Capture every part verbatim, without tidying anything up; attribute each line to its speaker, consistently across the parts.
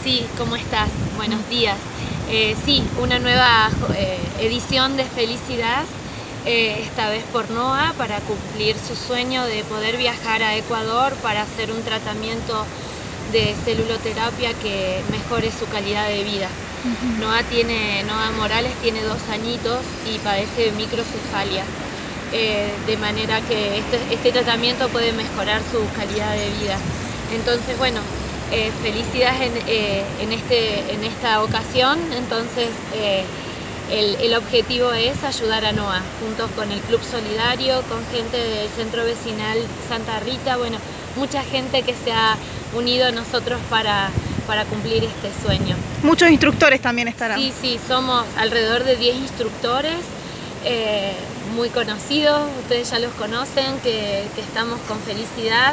Speaker 1: Sí, ¿cómo estás? Buenos días. Eh, sí, una nueva eh, edición de Felicidad, eh, esta vez por NOA, para cumplir su sueño de poder viajar a Ecuador para hacer un tratamiento de celuloterapia que mejore su calidad de vida. Uh-huh. NOA, tiene, NOA Morales tiene dos añitos y padece de microcefalia, eh, de manera que este, este tratamiento puede mejorar su calidad de vida. Entonces, bueno, eh, felicidades en, eh, en, este, en esta ocasión. Entonces, eh, el, el objetivo es ayudar a NOA, junto con el Club Solidario, con gente del Centro Vecinal Santa Rita, bueno, mucha gente que se ha unido a nosotros para, para cumplir este sueño.
Speaker 2: Muchos instructores también estarán.
Speaker 1: Sí, sí, somos alrededor de diez instructores, eh, muy conocidos, ustedes ya los conocen, que, que estamos con Felicidad,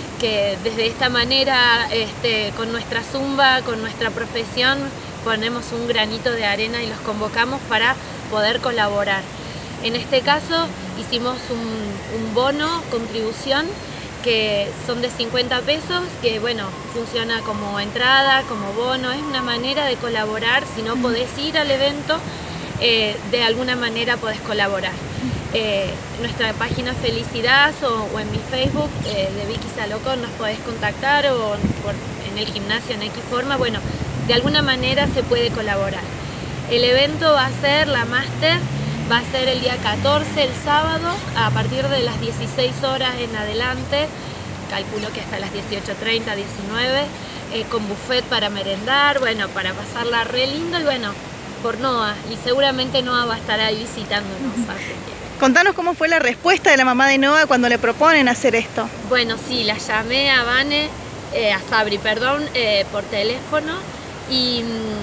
Speaker 1: que desde esta manera, este, con nuestra zumba, con nuestra profesión, ponemos un granito de arena y los convocamos para poder colaborar. En este caso hicimos un, un bono, contribución, que son de cincuenta pesos, que bueno, funciona como entrada, como bono, es una manera de colaborar. Si no podés ir al evento, eh, de alguna manera podés colaborar. Eh, nuestra página Felicidad o, o en mi Facebook eh, de Vicky Salocón nos podés contactar, o por, en el gimnasio en X forma, bueno, de alguna manera se puede colaborar. El evento va a ser la máster, va a ser el día catorce, el sábado, a partir de las dieciséis horas en adelante, calculo que hasta las dieciocho treinta, diecinueve, eh, con buffet para merendar, bueno, para pasarla re lindo y bueno, por NOA, y seguramente NOA va a estar ahí visitándonos. Así que.
Speaker 2: Contanos cómo fue la respuesta de la mamá de NOA cuando le proponen hacer esto.
Speaker 1: Bueno, sí, la llamé a Vane, eh, a Sabri, perdón, eh, por teléfono y,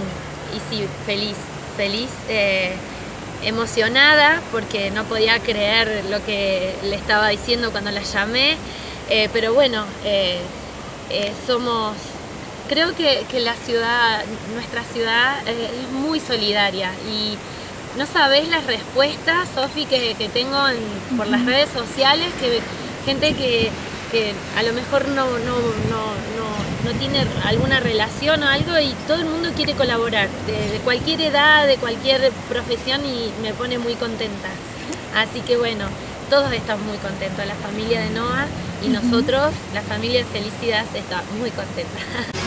Speaker 1: y sí, feliz, feliz, eh, emocionada porque no podía creer lo que le estaba diciendo cuando la llamé, eh, pero bueno, eh, eh, somos, creo que, que la ciudad, nuestra ciudad eh, es muy solidaria y no sabés las respuestas, Sofi, que, que tengo en, por las redes sociales, que gente que, que a lo mejor no, no, no, no, no tiene alguna relación o algo y todo el mundo quiere colaborar, de, de cualquier edad, de cualquier profesión, y me pone muy contenta. Así que bueno, todos estamos muy contentos, la familia de NOA y nosotros, la familia de Felicidad, está muy contenta.